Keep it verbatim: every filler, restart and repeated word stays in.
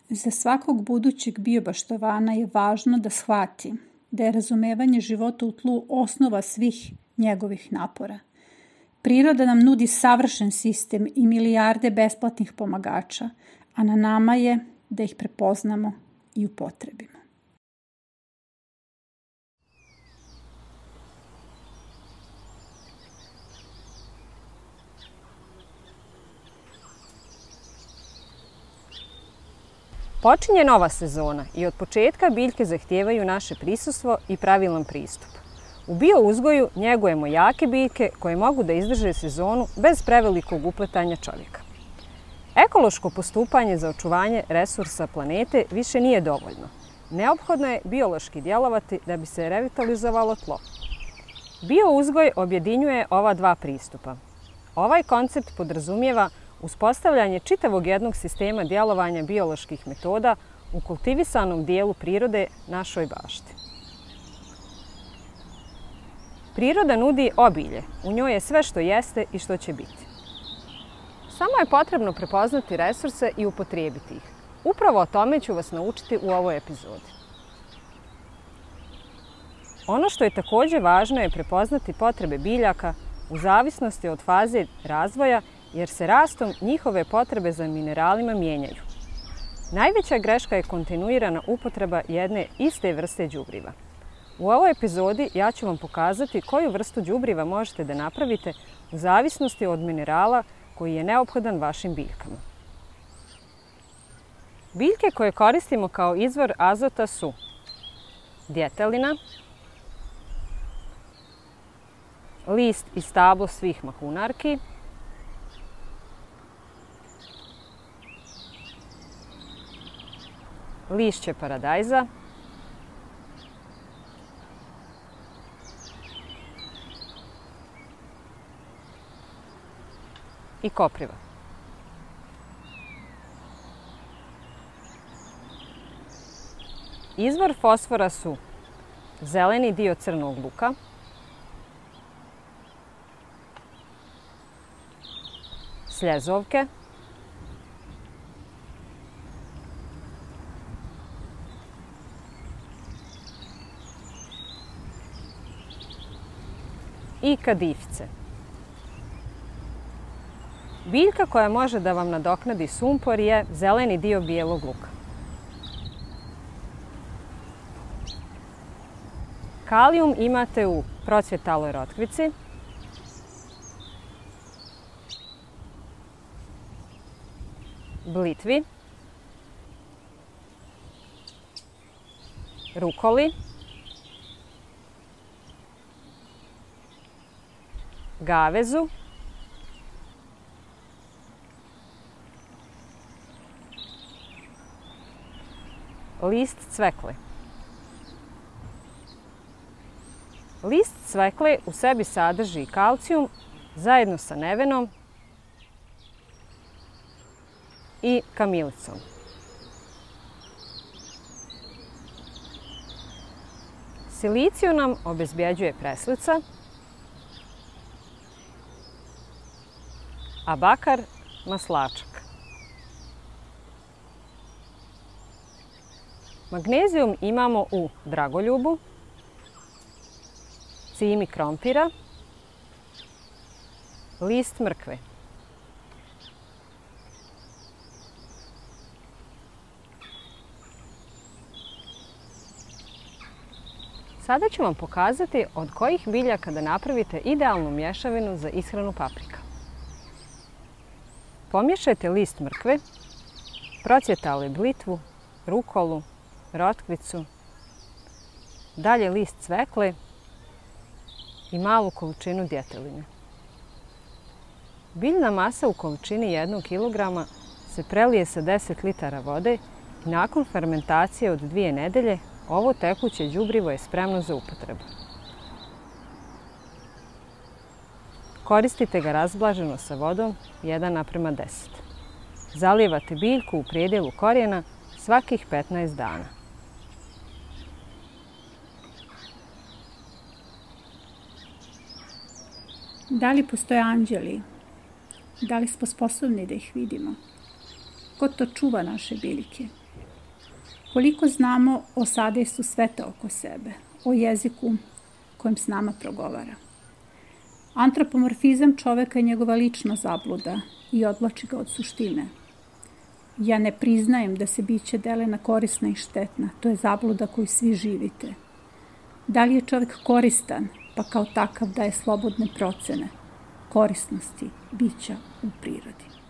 Za svakog budućeg biobaštovana je važno da shvati da je razumevanje života u tlu osnova svih njegovih napora. Priroda nam nudi savršen sistem i milijarde besplatnih pomagača, a na nama je da ih prepoznamo i upotrebimo. Počinje nova sezona i od početka biljke zahtijevaju naše prisustvo i pravilan pristup. U biouzgoju njegujemo jake biljke koje mogu da izdrže sezonu bez prevelikog upletanja čovjeka. Ekološko postupanje za očuvanje resursa planete više nije dovoljno. Neophodno je biološki djelovati da bi se revitalizovalo tlo. Biouzgoj objedinjuje ova dva pristupa. Ovaj koncept podrazumijeva uspostavljanje čitavog jednog sistema djelovanja bioloških metoda u kultivisanom dijelu prirode našoj bašti. Priroda nudi obilje, u njoj je sve što jeste i što će biti. Samo je potrebno prepoznati resurse i upotrijebiti ih. Upravo o tome ću vas naučiti u ovoj epizodi. Ono što je također važno je prepoznati potrebe biljaka u zavisnosti od faze razvoja, jer se rastom njihove potrebe za mineralima mijenjaju. Najveća greška je kontinuirana upotreba jedne iste vrste đubriva. U ovoj epizodi ja ću vam pokazati koju vrstu đubriva možete da napravite u zavisnosti od minerala koji je neophodan vašim biljkama. Biljke koje koristimo kao izvor azota su djetelina, list i stablo svih mahunarki, lišće paradajza, i kopriva. Izvor fosfora su zeleni dio crnog luka, sljezovke, i kadifice. Biljka koja može da vam nadoknadi sumpor je zeleni dio bijelog luka. Kalijum imate u procvjetaloj rotkvici, blitvi, rukoli, gavezu, list cvekle. List cvekle u sebi sadrži kalcijum zajedno sa nevenom i kamilicom. Siliciju nam obezbjeđuje preslica, a bakar maslačak. Magnezijum imamo u dragoljubu, cimi krompira, list mrkve. Sada ću vam pokazati od kojih biljaka da napravite idealnu mješavinu za ishranu paprika. Pomiješajte list mrkve, procvjetalu blitvu, rukolu, rotkvicu, dalje list cvekle i malu količinu djeteline. Biljna masa u količini jednog kilograma se prelije sa deset litara vode i nakon fermentacije od dvije nedelje ovo tekuće đubrivo je spremno za upotrebu. Koristite ga razblaženo sa vodom jedan naprema deset. Zalijevate biljku u predjelu korijena svakih petnaest dana. Da li postoje anđeli? Da li smo sposobni da ih vidimo? Ko to čuva naše biljke? Koliko znamo o sadejstvu sveta oko sebe, o jeziku kojim s nama progovara. Antropomorfizam čoveka je njegova lična zabluda i odvlači ga od suštine. Ja ne priznajem da se biće dele na korisna i štetna, to je zabluda koju svi živite. Da li je čovek koristan, pa kao takav daje slobodne procene korisnosti bića u prirodi?